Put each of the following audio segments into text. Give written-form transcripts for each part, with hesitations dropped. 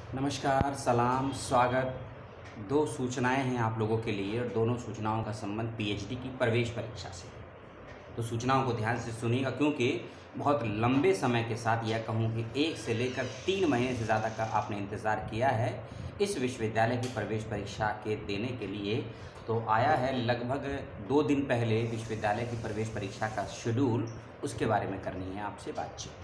नमस्कार, सलाम, स्वागत। दो सूचनाएं हैं आप लोगों के लिए और दोनों सूचनाओं का संबंध पीएचडी की प्रवेश परीक्षा से है। तो सूचनाओं को ध्यान से सुनिएगा क्योंकि बहुत लंबे समय के साथ यह कहूँ कि 1 से लेकर 3 महीने से ज़्यादा का आपने इंतज़ार किया है इस विश्वविद्यालय की प्रवेश परीक्षा के देने के लिए। तो आया है लगभग 2 दिन पहले विश्वविद्यालय की प्रवेश परीक्षा का शेड्यूल, उसके बारे में करनी है आपसे बातचीत।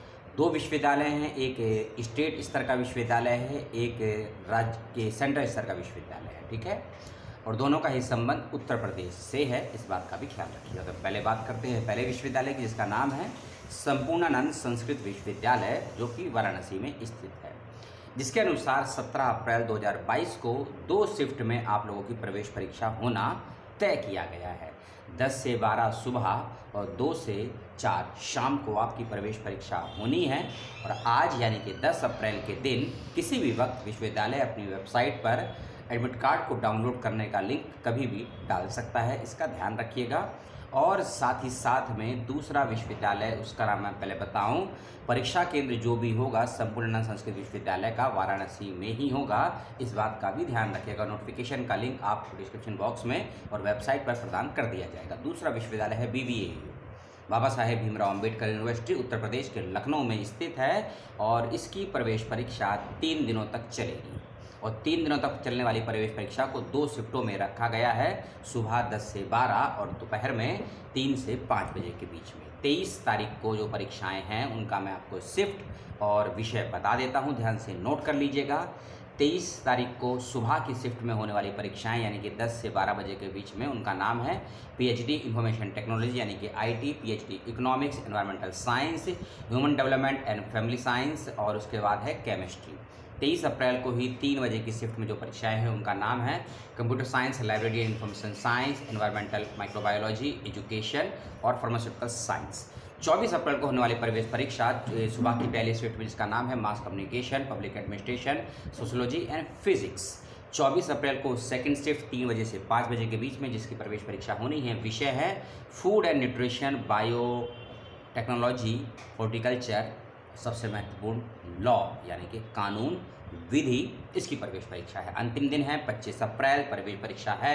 2 विश्वविद्यालय हैं, एक स्टेट स्तर का विश्वविद्यालय है, एक राज्य के सेंट्रल स्तर का विश्वविद्यालय है, ठीक है। और दोनों का ही संबंध उत्तर प्रदेश से है, इस बात का भी ख्याल रखिएगा। तो पहले बात करते हैं पहले विश्वविद्यालय की, जिसका नाम है संपूर्णानंद संस्कृत विश्वविद्यालय, जो कि वाराणसी में स्थित है। जिसके अनुसार 17 अप्रैल 2022 को 2 शिफ्ट में आप लोगों की प्रवेश परीक्षा होना तय किया गया है। 10 से 12 सुबह और 2 से 4 शाम को आपकी प्रवेश परीक्षा होनी है। और आज यानी कि 10 अप्रैल के दिन किसी भी वक्त विश्वविद्यालय अपनी वेबसाइट पर एडमिट कार्ड को डाउनलोड करने का लिंक कभी भी डाल सकता है, इसका ध्यान रखिएगा। और साथ ही साथ में दूसरा विश्वविद्यालय, उसका नाम मैं पहले बताऊं, परीक्षा केंद्र जो भी होगा संपूर्णानंद संस्कृत विश्वविद्यालय का वाराणसी में ही होगा, इस बात का भी ध्यान रखिएगा। नोटिफिकेशन का लिंक आपको डिस्क्रिप्शन बॉक्स में और वेबसाइट पर प्रदान कर दिया जाएगा। दूसरा विश्वविद्यालय है BBAU, बाबा साहेब भीमराव अंबेडकर यूनिवर्सिटी, उत्तर प्रदेश के लखनऊ में स्थित है। और इसकी प्रवेश परीक्षा 3 दिनों तक चलेगी और 3 दिनों तक चलने वाली प्रवेश परीक्षा को 2 शिफ्टों में रखा गया है, सुबह 10 से 12 और दोपहर में 3 से 5 बजे के बीच में। 23 तारीख को जो परीक्षाएं हैं उनका मैं आपको शिफ्ट और विषय बता देता हूं, ध्यान से नोट कर लीजिएगा। 23 तारीख को सुबह की शिफ्ट में होने वाली परीक्षाएं यानी कि 10 से 12 बजे के बीच में, उनका नाम है पीएचडी इंफॉर्मेशन टेक्नोलॉजी यानी कि IT, PhD economics, environmental science, human development and family science, और उसके बाद है केमिस्ट्री। 23 अप्रैल को ही 3 बजे की शिफ्ट में जो परीक्षाएं हैं उनका नाम है computer science, library and information science, environmental microbiology, education और फार्मास्यूटिकल साइंस। 24 अप्रैल को होने वाली प्रवेश परीक्षा सुबह की पहली शिफ्ट में, जिसका नाम है mass communication, public administration, sociology and physics. 24 अप्रैल को सेकंड शिफ्ट 3 बजे से 5 बजे के बीच में, जिसकी प्रवेश परीक्षा होनी है। विषय है food and nutrition, biotechnology, horticulture, सबसे महत्वपूर्ण लॉ यानी कि कानून विधि, इसकी प्रवेश परीक्षा है। अंतिम दिन है 25 अप्रैल, प्रवेश परीक्षा है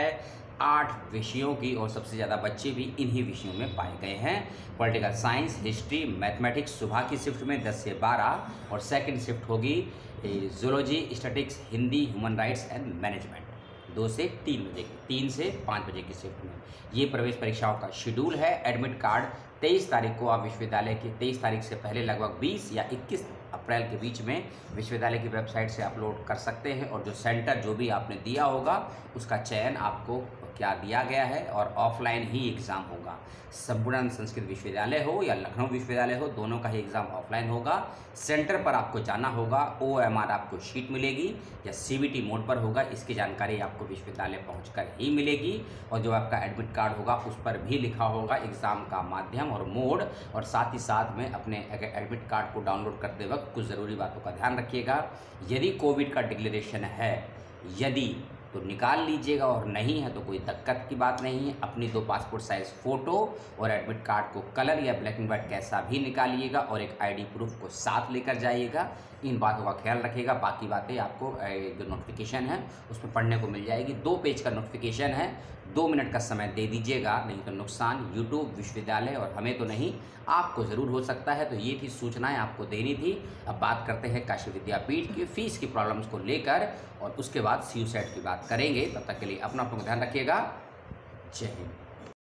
8 विषयों की और सबसे ज़्यादा बच्चे भी इन्हीं विषयों में पाए गए हैं। पॉलिटिकल साइंस, हिस्ट्री, मैथमेटिक्स सुबह की शिफ्ट में 10 से 12 और सेकंड शिफ्ट होगी zoology, statistics, Hindi, human rights and management, 2 से 3 बजे की, 3 से 5 बजे की शिफ्ट में। ये प्रवेश परीक्षाओं का शेड्यूल है। एडमिट कार्ड 23 तारीख को आप विश्वविद्यालय की 23 तारीख से पहले लगभग 20 या 21 अप्रैल के बीच में विश्वविद्यालय की वेबसाइट से अपलोड कर सकते हैं। और जो सेंटर जो भी आपने दिया होगा उसका चयन आपको क्या दिया गया है और ऑफलाइन ही एग्ज़ाम होगा। संपूर्णानंद संस्कृत विश्वविद्यालय हो या लखनऊ विश्वविद्यालय हो, दोनों का ही एग्ज़ाम ऑफलाइन होगा। सेंटर पर आपको जाना होगा, OMR आपको शीट मिलेगी या CBT मोड पर होगा, इसकी जानकारी आपको विश्वविद्यालय पहुंचकर ही मिलेगी। और जो आपका एडमिट कार्ड होगा उस पर भी लिखा होगा एग्ज़ाम का माध्यम और मोड। और साथ ही साथ में अपने एडमिट कार्ड को डाउनलोड करते वक्त कुछ ज़रूरी बातों का ध्यान रखिएगा। यदि कोविड का डिक्लेरेशन है, यदि तो निकाल लीजिएगा और नहीं है तो कोई दिक्कत की बात नहीं है। अपनी 2 पासपोर्ट साइज़ फ़ोटो और एडमिट कार्ड को कलर या ब्लैक एंड वाइट कैसा भी निकालिएगा और एक ID प्रूफ को साथ लेकर जाइएगा। इन बातों का ख्याल रखिएगा। बाकी बातें आपको जो नोटिफिकेशन है उसमें पढ़ने को मिल जाएगी। 2 पेज का नोटिफिकेशन है, 2 मिनट का समय दे दीजिएगा, नहीं तो नुकसान यूट्यूब, विश्वविद्यालय और हमें तो नहीं, आपको ज़रूर हो सकता है। तो ये थी सूचनाएं आपको देनी थी। अब बात करते हैं काशी विद्यापीठ की फ़ीस की प्रॉब्लम्स को लेकर और उसके बाद CU सेट की बात करेंगे। तब तक के लिए अपना ध्यान रखिएगा। जय हिंद।